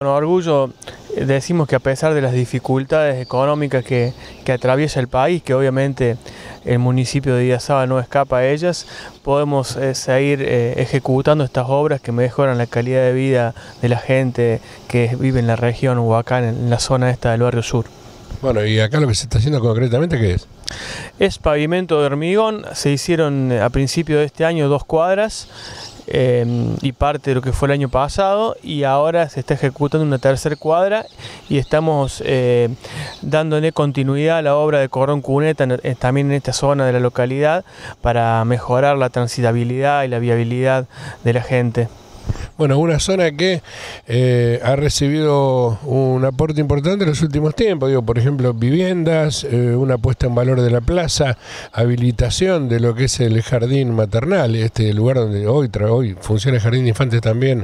Con orgullo decimos que a pesar de las dificultades económicas que atraviesa el país, que obviamente el municipio de Idiazabal no escapa a ellas, podemos seguir ejecutando estas obras que mejoran la calidad de vida de la gente que vive en la región Huacán, en la zona esta del Barrio Sur. Bueno, y acá lo que se está haciendo concretamente, ¿qué es? Es pavimento de hormigón. Se hicieron a principio de este año 2 cuadras y parte de lo que fue el año pasado, y ahora se está ejecutando una tercera cuadra y estamos dándole continuidad a la obra de cordón cuneta también en esta zona de la localidad para mejorar la transitabilidad y la viabilidad de la gente. Bueno, una zona que ha recibido un aporte importante en los últimos tiempos, digo, por ejemplo, viviendas, una puesta en valor de la plaza, habilitación de lo que es el jardín maternal, este lugar donde hoy funciona el jardín de infantes también,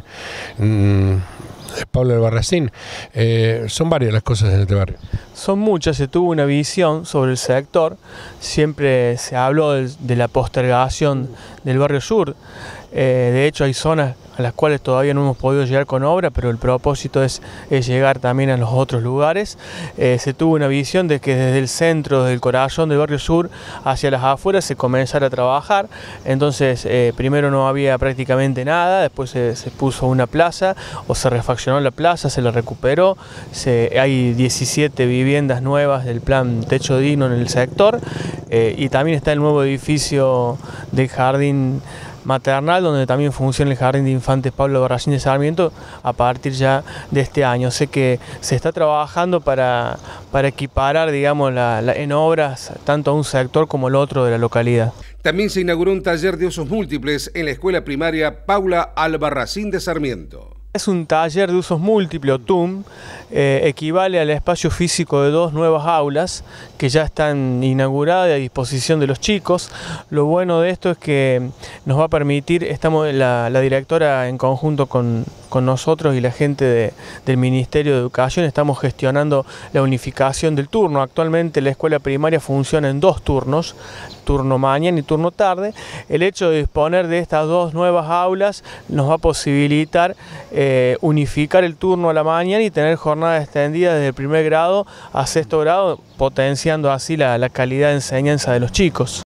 Pablo Albarracín. Son varias las cosas en este barrio. Son muchas, se tuvo una visión sobre el sector, siempre se habló de la postergación del Barrio Sur. De hecho hay zonas a las cuales todavía no hemos podido llegar con obra, pero el propósito es llegar también a los otros lugares. Se tuvo una visión de que desde el centro, desde el corazón del Barrio Sur hacia las afueras se comenzara a trabajar. Entonces primero no había prácticamente nada, después se puso una plaza o se refaccionó la plaza, se la recuperó. Hay 17 viviendas nuevas del plan Techo Digno en el sector, y también está el nuevo edificio del jardín maternal, donde también funciona el jardín de infantes Pablo Albarracín de Sarmiento a partir ya de este año. Sé que se está trabajando para equiparar, digamos, en obras tanto a un sector como el otro de la localidad. También se inauguró un taller de usos múltiples en la escuela primaria Paula Albarracín de Sarmiento. Es un taller de usos múltiples, o TUM, equivale al espacio físico de 2 nuevas aulas que ya están inauguradas y a disposición de los chicos. Lo bueno de esto es que nos va a permitir, la directora en conjunto con nosotros y la gente del Ministerio de Educación, estamos gestionando la unificación del turno. Actualmente la escuela primaria funciona en 2 turnos, turno mañana y turno tarde. El hecho de disponer de estas 2 nuevas aulas nos va a posibilitar unificar el turno a la mañana y tener jornada extendida desde el 1er grado a 6º grado, potenciando así la calidad de enseñanza de los chicos.